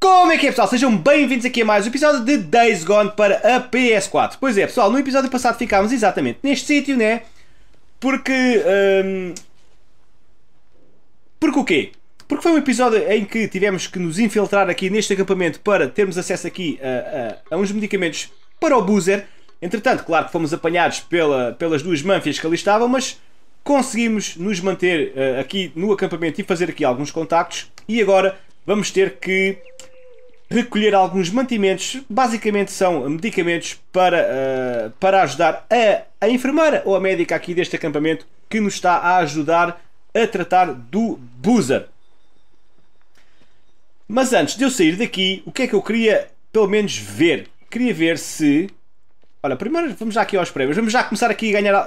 Como é que é, pessoal? Sejam bem-vindos aqui a mais um episódio de Days Gone para a PS4. Pois é, pessoal, no episódio passado ficámos exatamente neste sítio, né? Porque... Porque o quê? Porque foi um episódio em que tivemos que nos infiltrar aqui neste acampamento para termos acesso aqui a uns medicamentos para o Boozer. Entretanto, claro que fomos apanhados pelas duas mânfias que ali estavam, mas conseguimos nos manter aqui no acampamento e fazer aqui alguns contactos. E agora vamos ter que recolher alguns mantimentos. Basicamente são medicamentos para ajudar a enfermeira ou a médica aqui deste acampamento que nos está a ajudar a tratar do Boozer. Mas antes de eu sair daqui, o que é que eu queria pelo menos ver? Queria ver se... Olha, primeiro vamos já aqui aos prémios. Vamos já começar aqui a ganhar...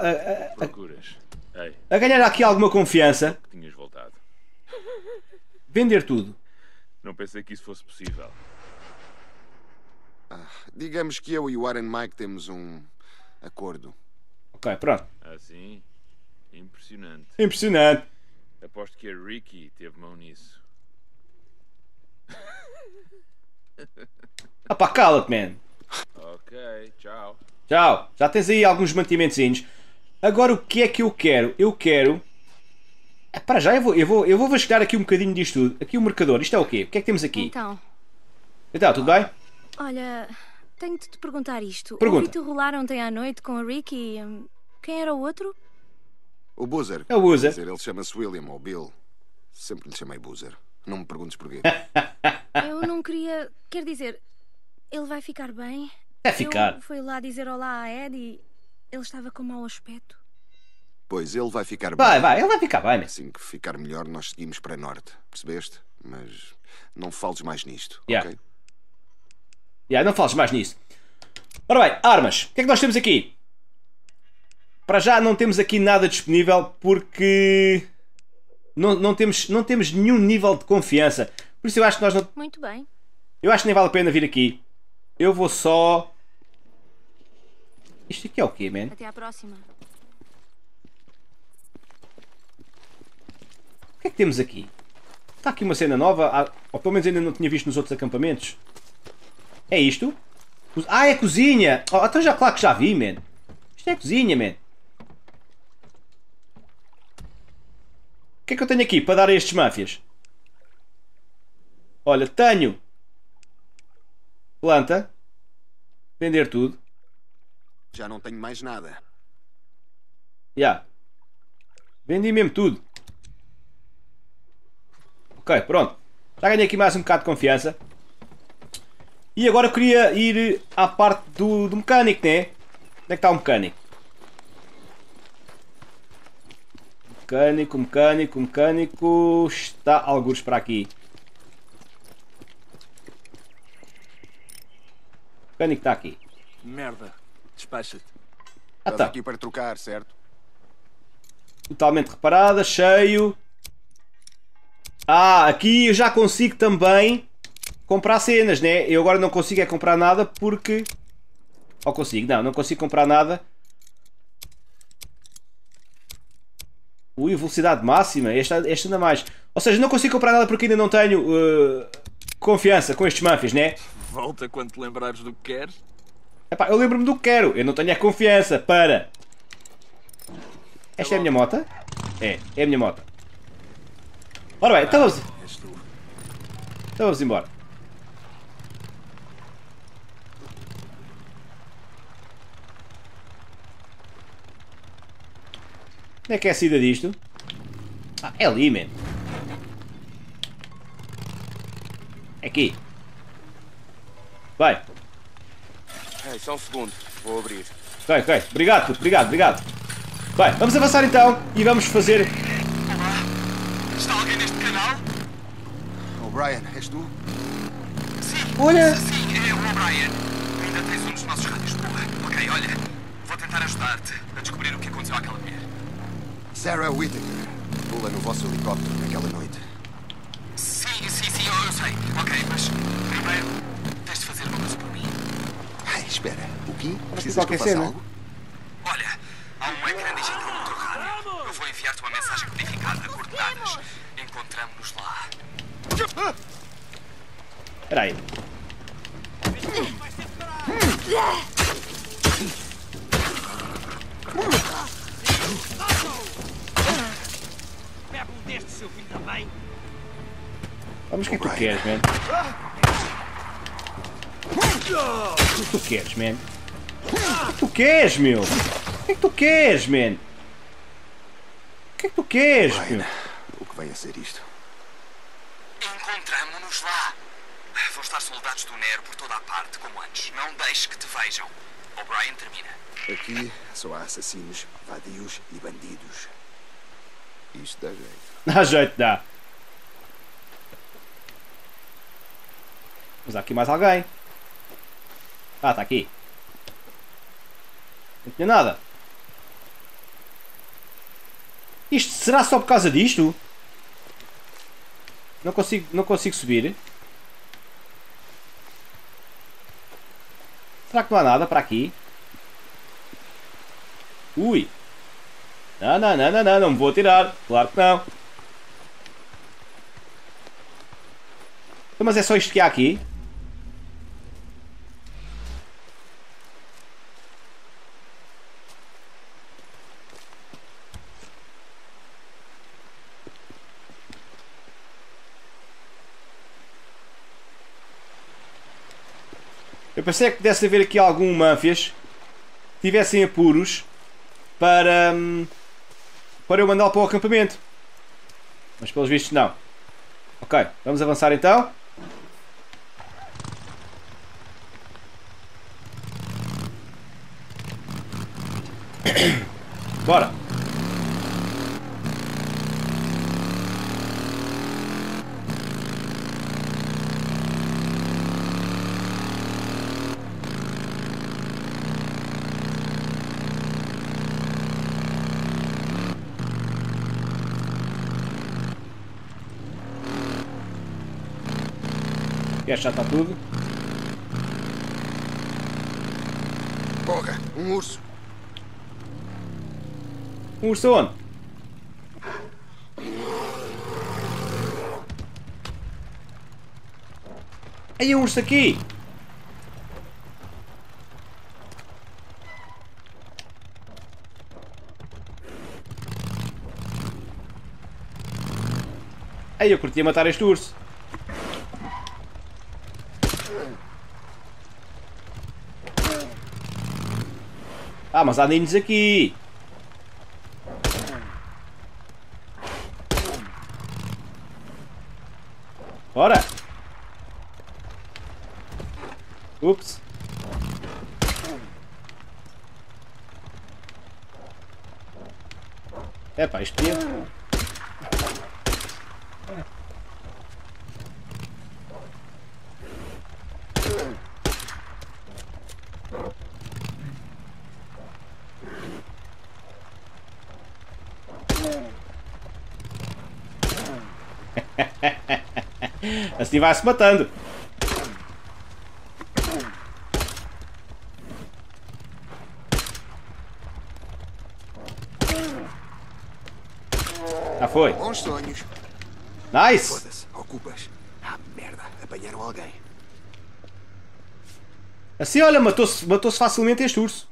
a ganhar aqui alguma confiança. Tinhas voltado. Vender tudo. Não pensei que isso fosse possível. Digamos que eu e o Warren Mike temos um acordo. Ok, pronto. Assim? Impressionante. Impressionante. Aposto que a Ricky teve mão nisso. Ah pá, cala-te, man. Ok, tchau. Tchau. Já tens aí alguns mantimentozinhos. Agora o que é que eu quero? Eu quero... Para já, eu vou vasculhar aqui um bocadinho disto tudo. Aqui o marcador. Isto é o quê? O que é que temos aqui? Então, tudo bem? Olha, tenho de te perguntar isto. Pergunta. Ouvi-te rolar ontem à noite com a Ricky. Quem era o outro? O Boozer. É o Boozer. Quer dizer, ele chama-se William ou Bill. Sempre lhe chamei Boozer. Não me perguntes porquê. Eu não queria... Quer dizer, ele vai ficar bem? É ficar. Eu fui lá dizer olá a Ed e ele estava com mau aspecto. Pois ele vai ficar bem. Vai, ele vai ficar bem. Assim que ficar melhor, nós seguimos para norte. Percebeste? Mas não fales mais nisto, Yeah. ok? Não fales mais nisso. Ora bem, armas. O que é que nós temos aqui? Para já não temos aqui nada disponível porque não temos nenhum nível de confiança. Por isso eu acho que nós não... Muito bem. Eu acho que nem vale a pena vir aqui. Eu vou só... Isto aqui é o quê, man? Até à próxima. O que é que temos aqui? Está aqui uma cena nova, ou pelo menos ainda não tinha visto nos outros acampamentos. É isto? Ah, é cozinha! Oh, então já claro que já vi, man. Isto é cozinha, man. O que é que eu tenho aqui para dar a estes máfias? Olha, tenho planta. Vender tudo. Já não tenho mais nada. Vendi mesmo tudo. Ok, pronto. Já ganhei aqui mais um bocado de confiança. E agora eu queria ir à parte do mecânico, né? Onde é que está o mecânico? Mecânico. Está algures para aqui. O mecânico está aqui. Merda, despacha-te. Ah, Estás tá. aqui para trocar, certo? Totalmente reparada, cheio. Aqui eu já consigo também comprar cenas, né? Eu agora não consigo comprar nada porque... Ou consigo? Não consigo comprar nada. Ui, velocidade máxima. Esta ainda mais. Ou seja, não consigo comprar nada porque ainda não tenho confiança com estes mânfias, né? Volta quando te lembrares do que queres. Epá, eu lembro-me do que quero. Eu não tenho a confiança para... Esta é a minha moto? É a minha moto. Ora bem, então És tu. vamos embora. Onde é que é a saída disto? É ali, man. É aqui. Vai. Só um segundo, vou abrir. Ok. Obrigado, puto. Obrigado. Vai, vamos avançar então e vamos fazer... Está alguém neste canal? O'Brien, és tu? Olha! Sim, é o O'Brien. Ainda tens um dos nossos rádios de porra. Ok, olha, vou tentar ajudar-te a descobrir o que aconteceu àquela mulher. Sarah Whittaker. Pula no vosso helicóptero naquela noite. Sim, eu sei. Ok, mas primeiro tens de fazer uma coisa por mim. Espera, o quê? Mas Precisas que eu qualquer faça cena. algo? Olha, há um ecrã digital no teu rádio. Eu vou enviar-te uma mensagem codificada a coordenadas. Encontramos-nos lá. Espera aí. Bebe deste, seu filho da mãe. Vamos, o que é que tu queres, man? O que tu queres, man? O que tu queres, meu? O que é que tu queres, man? O que é que tu queres, meu? Brian, o que vem a ser isto? Encontramo-nos lá. Vão estar soldados do Nero por toda a parte, como antes. Não deixes que te vejam. O'Brien termina. Aqui só há assassinos, vadios e bandidos. Isto dá jeito. Dá jeito, dá. Mas há aqui mais alguém. Ah, está aqui. Não tinha nada. Isto será só por causa disto? Não consigo subir. Será que não há nada para aqui? Ui. Não me vou atirar. Claro que não. Mas é só isto que há aqui? Eu pensei que pudesse haver aqui algum Manfias que tivessem apuros para eu mandá-lo para o acampamento. Mas pelos vistos não. Ok, vamos avançar então. Bora. Já está tudo. Porra, um urso. Um urso onde? Aí um urso aqui. Aí eu curtia matar este urso. Ah, mas há ninhos aqui. Bora. Ups. Epá, isto podia... Assim vai se matando. Já foi. Bons sonhos. Nice. Foda-se, ocupas. Ah, merda, apanharam alguém. Assim, olha, matou-se facilmente este urso.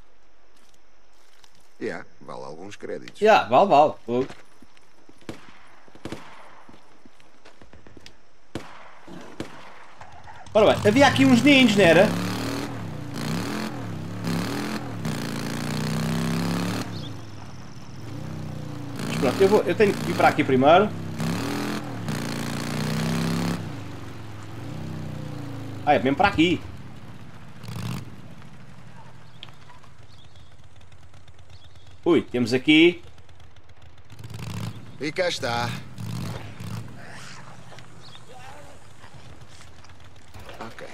Vale alguns créditos. Vale. Fogo. Ora bem, havia aqui uns ninhos, não era? Mas pronto, eu tenho que ir para aqui primeiro. Ah, é mesmo para aqui. Ui, temos aqui... E cá está. Ok.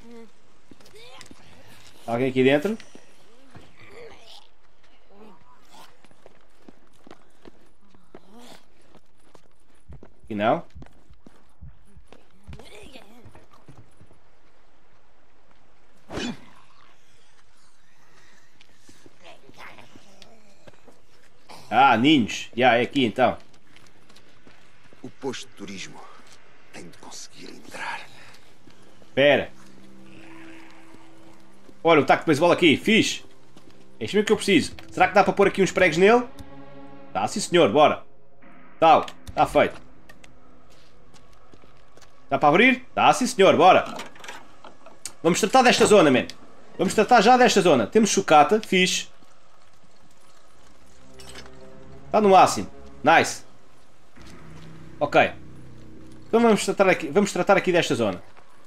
Alguém aqui dentro? E não? Ah, ninhos. É aqui então. O posto de turismo tem de conseguir entrar. Espera. Olha, o taco de beisebol aqui. Fixe. É isto mesmo que eu preciso. Será que dá para pôr aqui uns pregos nele? Dá, sim senhor. Bora. Tal. Está feito. Dá para abrir? Dá, sim senhor. Bora. Vamos tratar desta zona, man. Vamos tratar já desta zona. Temos sucata. Fixe. Está no máximo. Nice. Ok. Então vamos tratar aqui desta zona.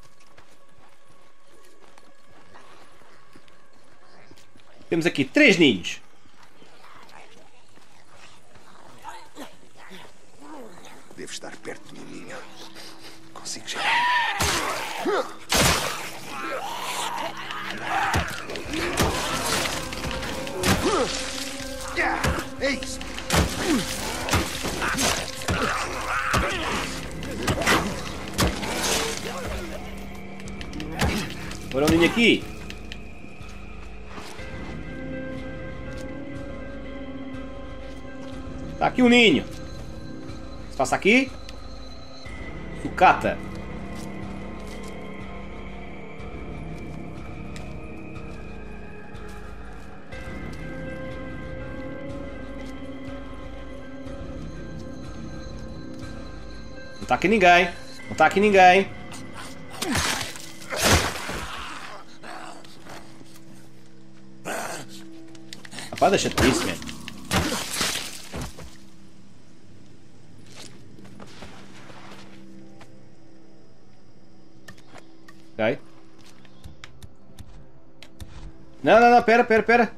Temos aqui 3 ninhos. Devo estar perto de um ninho. Consigo já. É isso. Agora um ninho aqui. Está aqui um ninho. Se passa aqui. Sucata. Não está aqui ninguém. Não está aqui ninguém. Rapaz, deixa-te disso, man. Ok. Não, pera.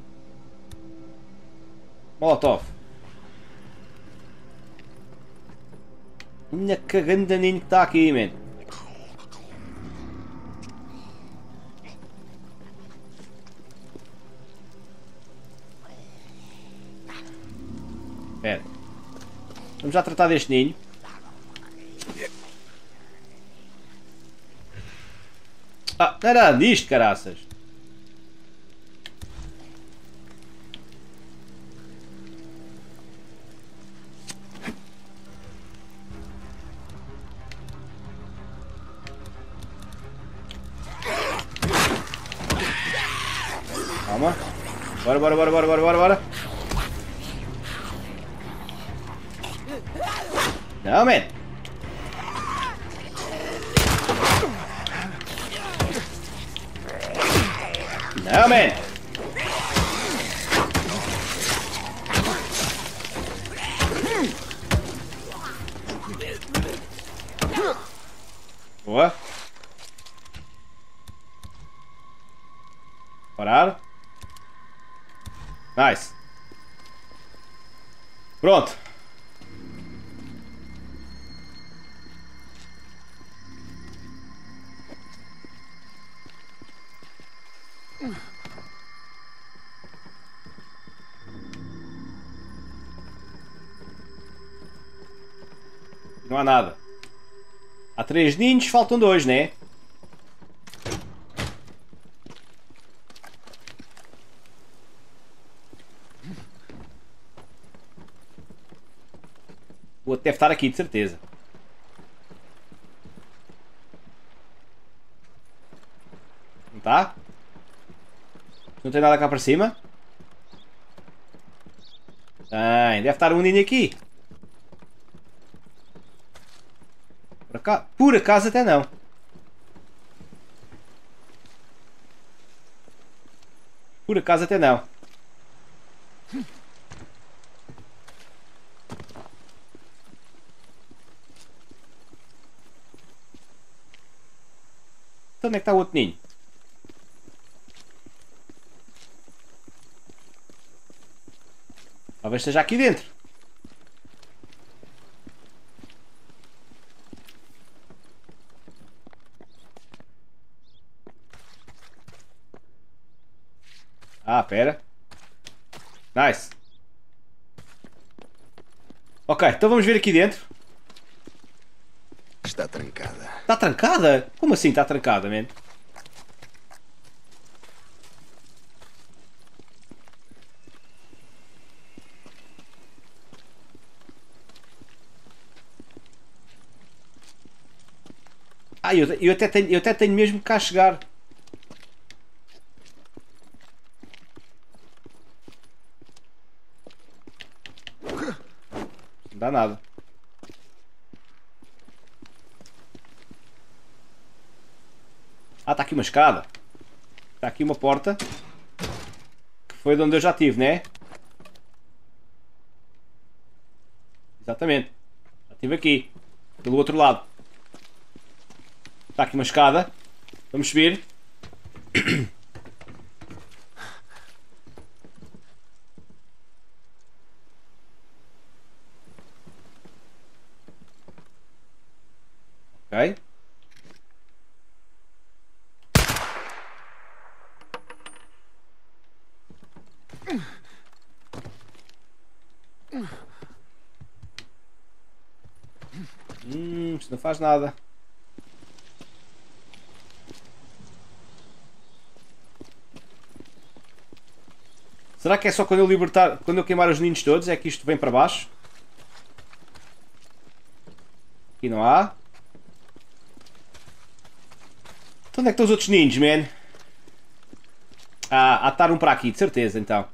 Molotov. Minha caganda ninho que está aqui, man. Espera. Vamos já tratar deste ninho. Ah, não era disto, caraças. Calma. Bora. Não, man. Não, man. Boa. Parar. Nice. Pronto. Não há nada. Há 3 ninhos, faltam 2, né? O outro deve estar aqui, de certeza. Não está? Não tem nada cá para cima? Deve estar um ninho aqui. Por acaso até não. Por acaso até não. Então onde é que está o outro ninho? Talvez esteja aqui dentro. Ah, pera. Nice. Ok, então vamos ver aqui dentro. Está trancada. Está trancada? Como assim está trancada, man? Ah, eu até tenho mesmo que cá chegar. Não dá nada. Ah, está aqui uma escada. Está aqui uma porta. Que foi de onde eu já estive, né? Exatamente. Já estive aqui. Pelo outro lado. Está aqui uma escada. Vamos subir. Ok. Isto não faz nada. Será que é só quando eu libertar, quando eu queimar os ninhos todos é que isto vem para baixo? Aqui não há. Então onde é que estão os outros ninhos, man? Ah, há de estar um para aqui, de certeza, então.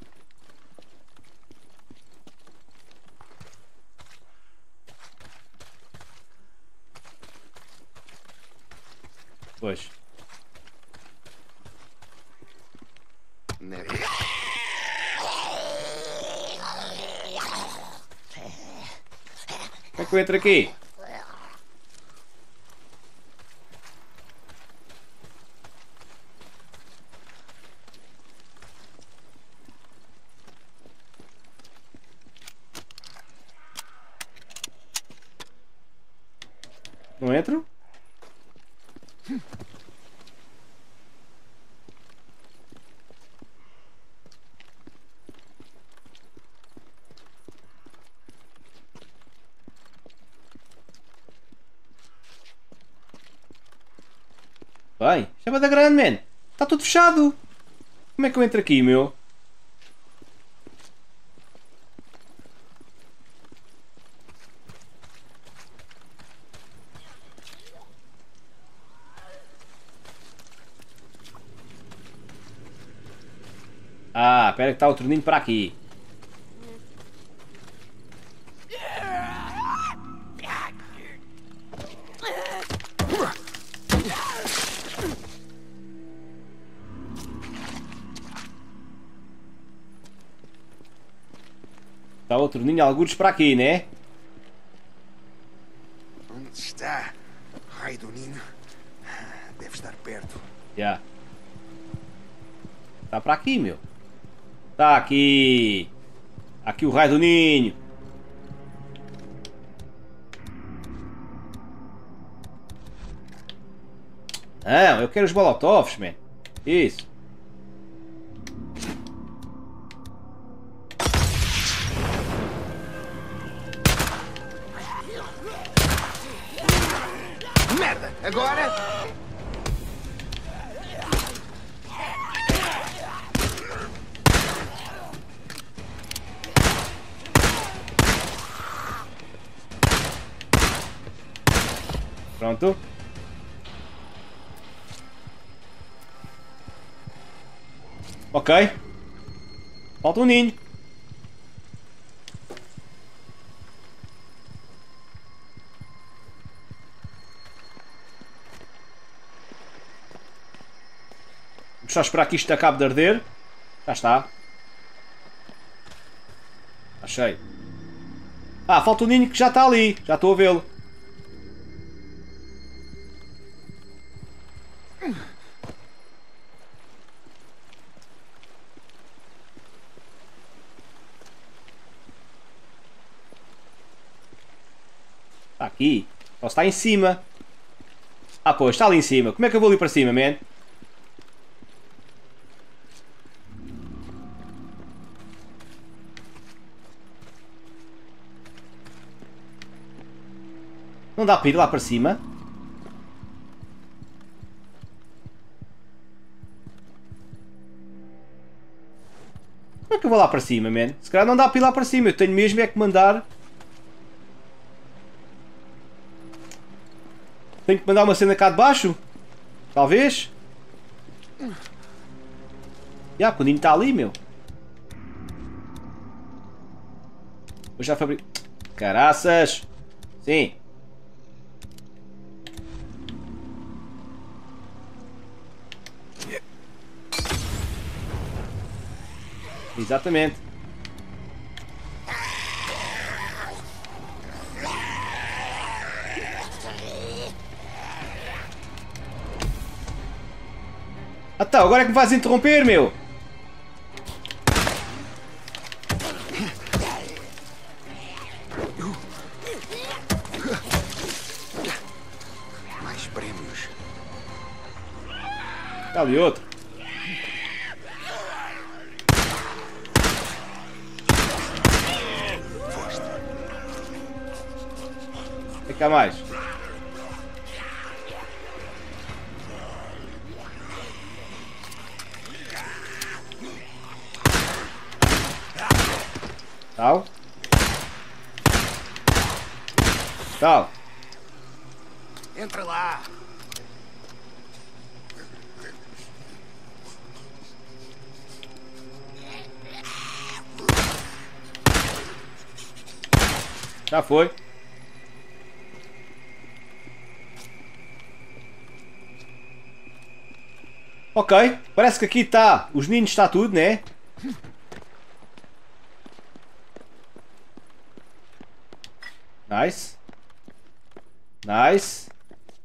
Pois. Neve. Como é que eu entro aqui? Não entro? Bem, isto é bué da grande, man. Está tudo fechado. Como é que eu entro aqui, meu? Ah, espera que está outro ninho para aqui. Está outro ninho, algures para aqui, né? Onde está? Raio do ninho. Deve estar perto. Já. Está para aqui, meu. Está aqui. Aqui o raio do ninho. Não, eu quero os molotovs, man. Isso. Merda! Agora? Pronto. Ok. Falta um ninho. Vamos só esperar que isto acabe de arder. Já está. Achei. Ah, falta um ninho que já está ali. Já estou a vê-lo. Está aqui. Só está em cima. Ah, pois, está ali em cima. Como é que eu vou ali para cima, man? Não dá para ir lá para cima? Como é que eu vou lá para cima, man? Se calhar não dá para ir lá para cima. Eu tenho mesmo é que mandar... Tenho que mandar uma cena cá de baixo? Talvez? Já, o Ninho está ali, meu. Eu já fabrico... Caraças! Sim. Exatamente. Ah tá, agora é que me vais interromper, meu! Mais prémios. Está ali outro. O que há mais? Tal. Tal. Entra lá. Já foi. Ok, parece que aqui está. Os ninhos está tudo, né? Nice. Nice.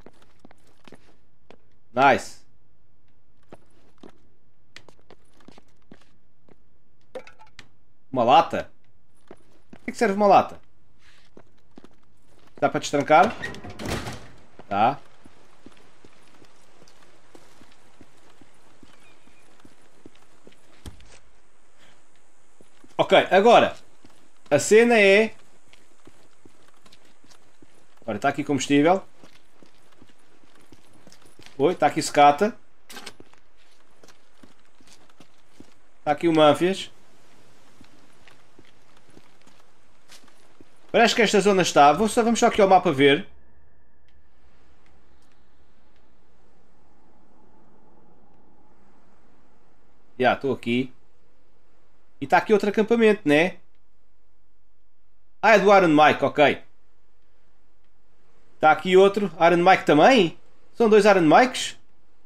Nice. Uma lata? Para que serve uma lata? Dá para destrancar? Tá. Ok, agora a cena é... Olha, está aqui combustível. Oi, está aqui secata. Está aqui o Manfias. Parece que esta zona está. Vamos só aqui ao mapa ver. Já, estou aqui. E está aqui outro acampamento, né? Ah, é do Iron Mike, ok. Está aqui outro. Iron Mike também? São dois Iron Mikes?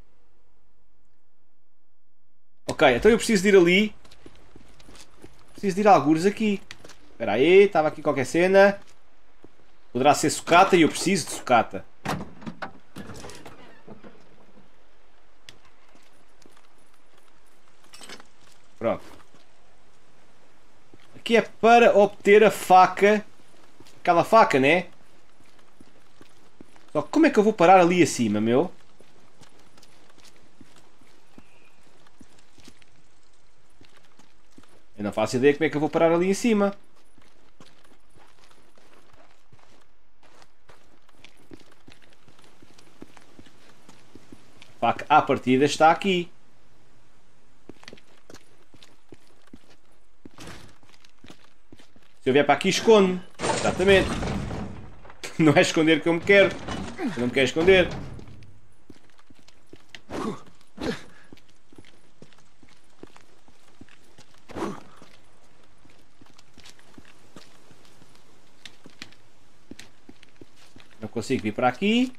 Ok, então eu preciso de ir ali. Preciso de ir a algures aqui. Espera aí, estava aqui qualquer cena. Poderá ser sucata e eu preciso de sucata. Pronto. Aqui é para obter a faca. Aquela faca, né? Só que como é que eu vou parar ali acima, meu? Eu não faço ideia como é que eu vou parar ali em cima. A faca à partida está aqui. Se eu vier para aqui, escondo-me. Exatamente. Não é esconder que eu me quero. Eu não me quero esconder. Não consigo vir para aqui.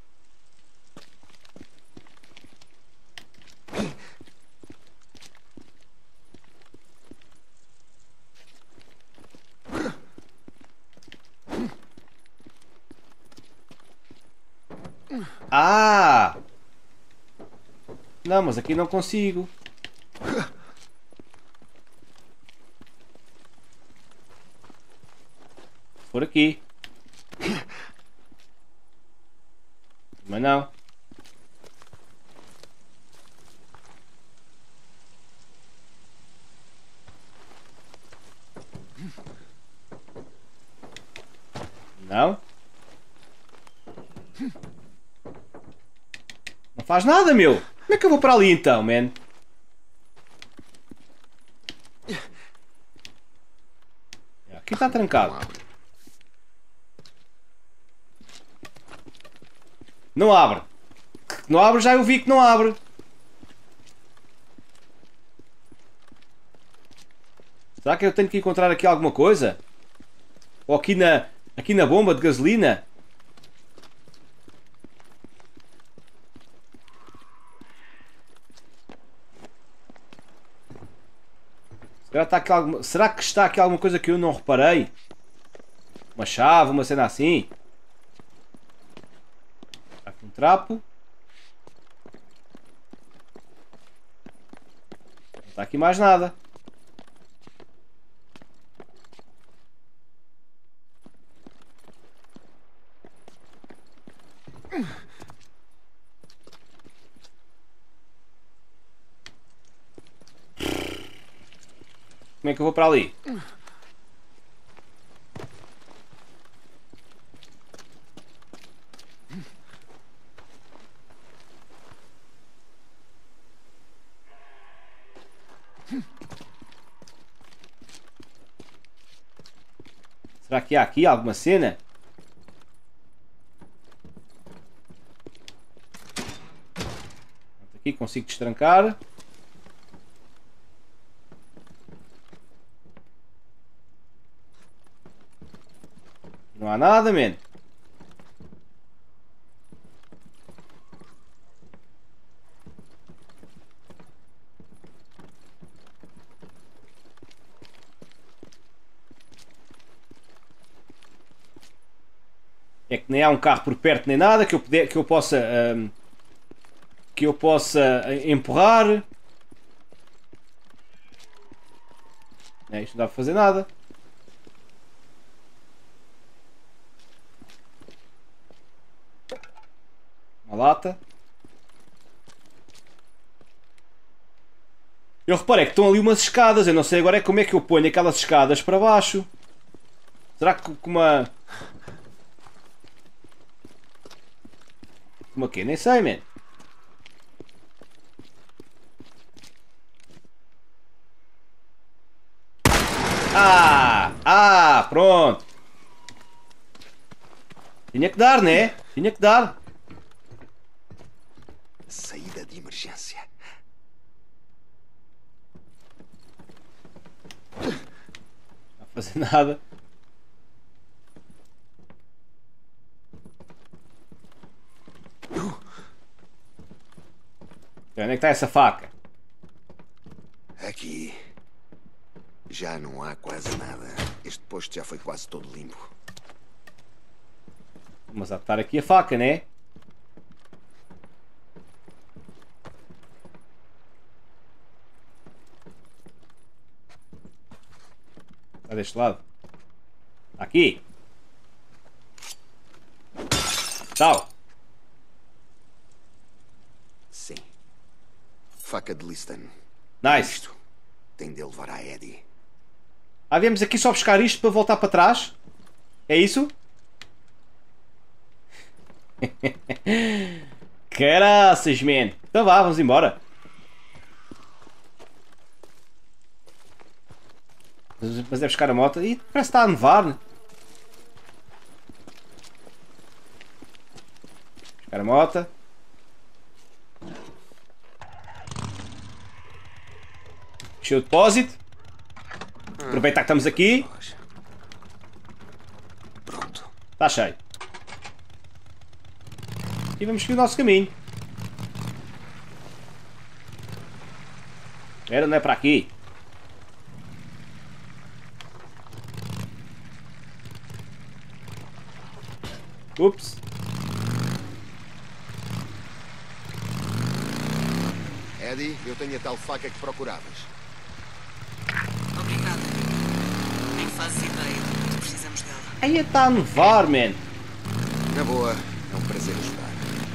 Ah! Não, mas aqui não consigo. Por aqui. Mas não. Não. Não faz nada, meu. Como é que eu vou para ali então, man? Aqui está trancado. Não abre. Não abre, já eu vi que não abre. Será que eu tenho que encontrar aqui alguma coisa? Ou aqui na bomba de gasolina? Será que está aqui alguma coisa que eu não reparei? Uma chave, uma cena assim? Está aqui um trapo. Não está aqui mais nada. Como é que eu vou para ali? Será que há aqui alguma cena? Aqui consigo destrancar. Não há nada, man. É que nem há um carro por perto nem nada que eu possa empurrar. Isto não dá para fazer nada. Uma lata. Eu reparei que estão ali umas escadas. Eu não sei agora como é que eu ponho aquelas escadas para baixo. Será que com uma... Como aqui? Nem sei, man. Pronto. Tinha que dar, né? Tinha que dar. Saída de emergência. Não vai fazer nada. Onde é que está essa faca? Aqui. Já não há quase nada. Este posto já foi quase todo limpo. Mas há de estar aqui a faca, né? Está deste lado. Aqui. Tal. Sim. Faca de Liston. Nice. Isto tem de levar a Eddie. Viemos aqui só buscar isto para voltar para trás? É isso? Caraças, man. Então vá, vamos embora. Mas é buscar a moto. E parece que está a nevar, né? Buscar a moto. Encher o depósito. Aproveitar que estamos aqui. Pronto. Está cheio. E vamos seguir o nosso caminho. Era, não é para aqui. Ups. Eddie, eu tenho a tal faca que procuravas. Obrigada. Nem fazes ideia de quanto precisamos dela. Aí está a nevar, man. Na boa, é um prazer ajudar.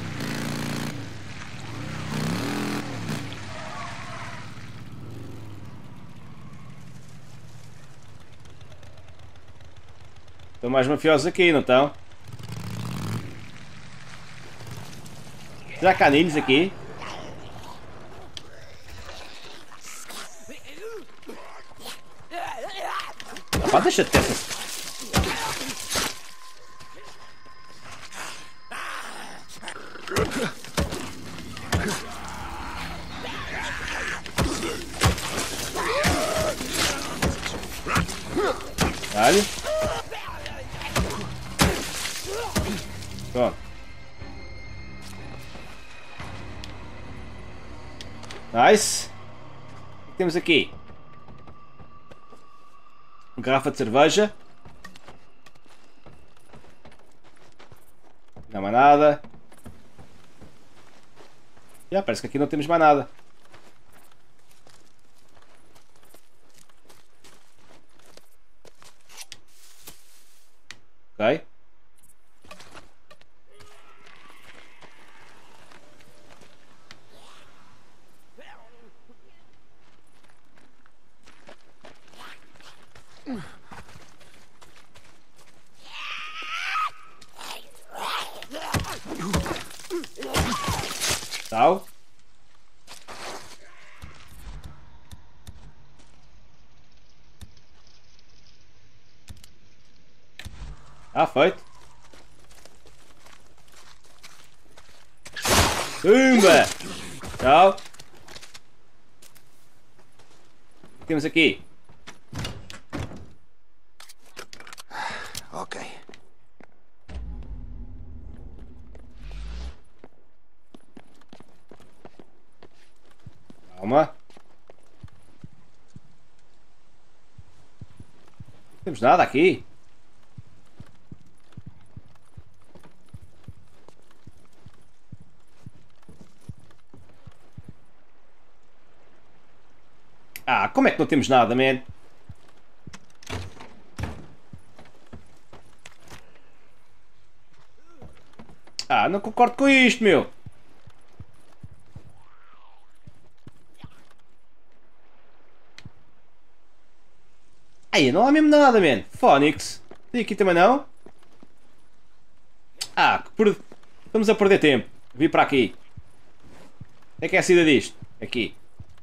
Estão mais mafiosos aqui, não estão? Será que há ninhos aqui? Pá, deixa-te dessa. Caralho. Pronto. Nice. O que temos aqui? Uma garrafa de cerveja. Não há mais nada. Já, parece que aqui não temos mais nada. Ok. Tal. Feito. Pumba! Tchau. O que temos aqui? Ok. Calma. Não temos nada aqui. Como é que não temos nada, man? Não concordo com isto, meu. Não há mesmo nada, man. Phoenix. E aqui também não? Estamos a perder tempo. Vi para aqui. Onde é que é a saída disto? Aqui.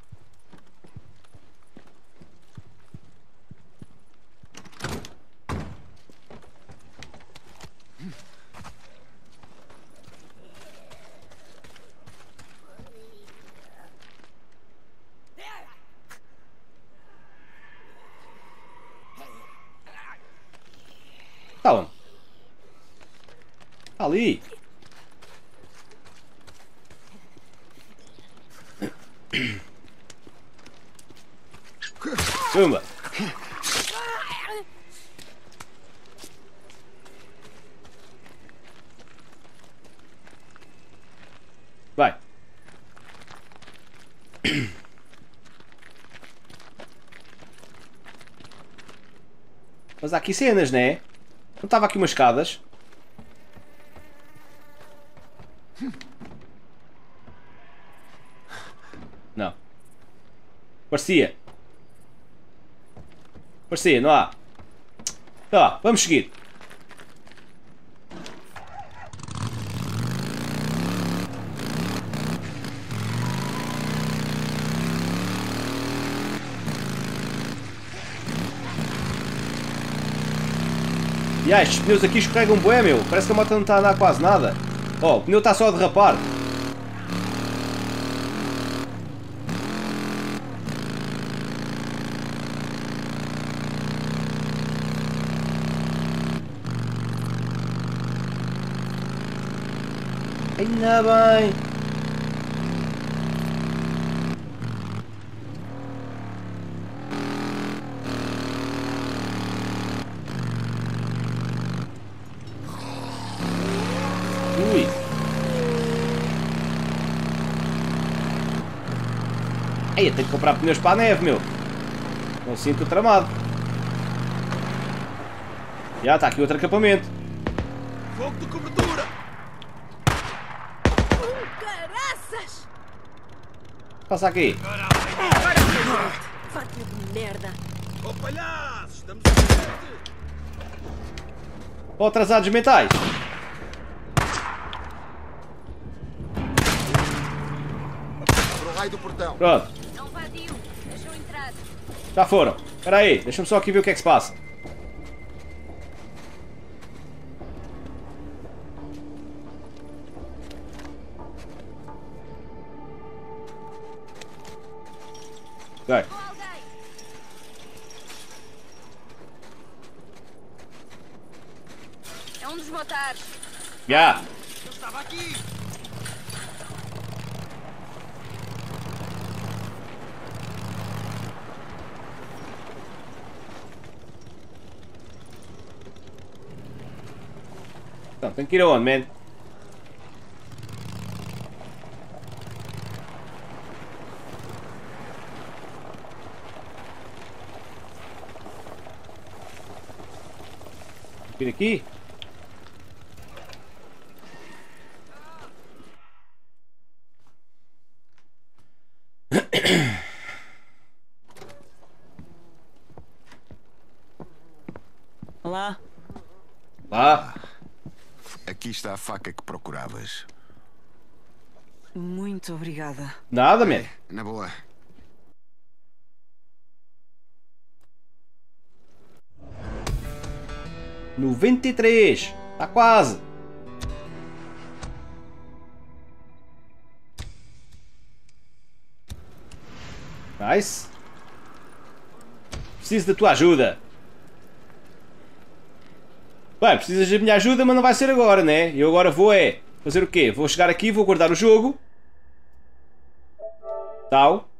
Tá onde? Tá ali. Pumba. Vai. Mas há aqui cenas, né? Não estava aqui umas escadas? Não. Parecia. Parecia, não há. Tá, vamos seguir. Estes pneus aqui escorregam bué, meu. Parece que a moto não está a andar quase nada. O pneu está só a derrapar. Ainda bem. Eu tenho que comprar pneus para a neve, meu. Não sinto tramado. Já está aqui outro acampamento. Fogo de cobertura! Caraças! Passa aqui. Farto de merda. Oh, palhaços! Estamos a ver! Ou atrasados mentais. Abra o raio do portão. Pronto. Não vadio. Deixa eu entrar. Já foram. Espera aí. Deixa-me só aqui ver o que é que se passa. Ok. É um dos motares. Já. Eu estava aqui! Então, tem que ir aonde, man? Tem que ir aqui? Olá. Lá. Aqui está a faca que procuravas. Muito obrigada. Nada, man. Na boa. $93. Está quase. Nice. Preciso da tua ajuda. Bem, precisas da minha ajuda, mas não vai ser agora, né? Eu agora vou fazer o quê? Vou chegar aqui, vou guardar o jogo. Tal.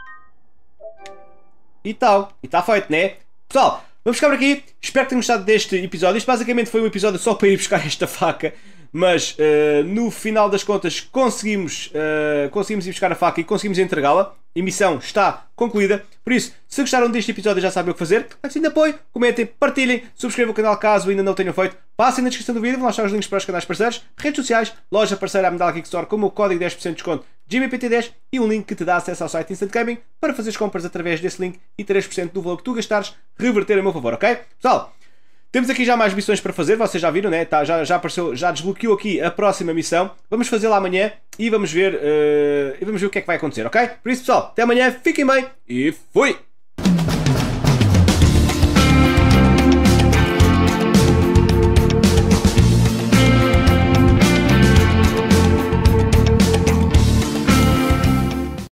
E tal. E está feito, né? Pessoal, vamos ficar por aqui. Espero que tenham gostado deste episódio. Isto basicamente foi um episódio só para ir buscar esta faca. Mas no final das contas conseguimos ir buscar a faca e conseguimos entregá-la. A missão está concluída. Por isso, se gostaram deste episódio já sabem o que fazer. Assim de apoio, comentem, partilhem, subscrevam o canal caso ainda não o tenham feito. Passem na descrição do vídeo, vão lá estar os links para os canais parceiros, redes sociais, loja parceira à Medalla Geek Store com o meu código 10% de desconto GMPT10 e um link que te dá acesso ao site Instant Gaming para fazeres compras através desse link e 3% do valor que tu gastares reverter a meu favor, ok? Pessoal, temos aqui já mais missões para fazer, vocês já viram, né? Tá, já apareceu, já desbloqueou aqui a próxima missão. Vamos fazê-la amanhã e vamos ver o que é que vai acontecer, ok? Por isso, pessoal, até amanhã, fiquem bem e fui!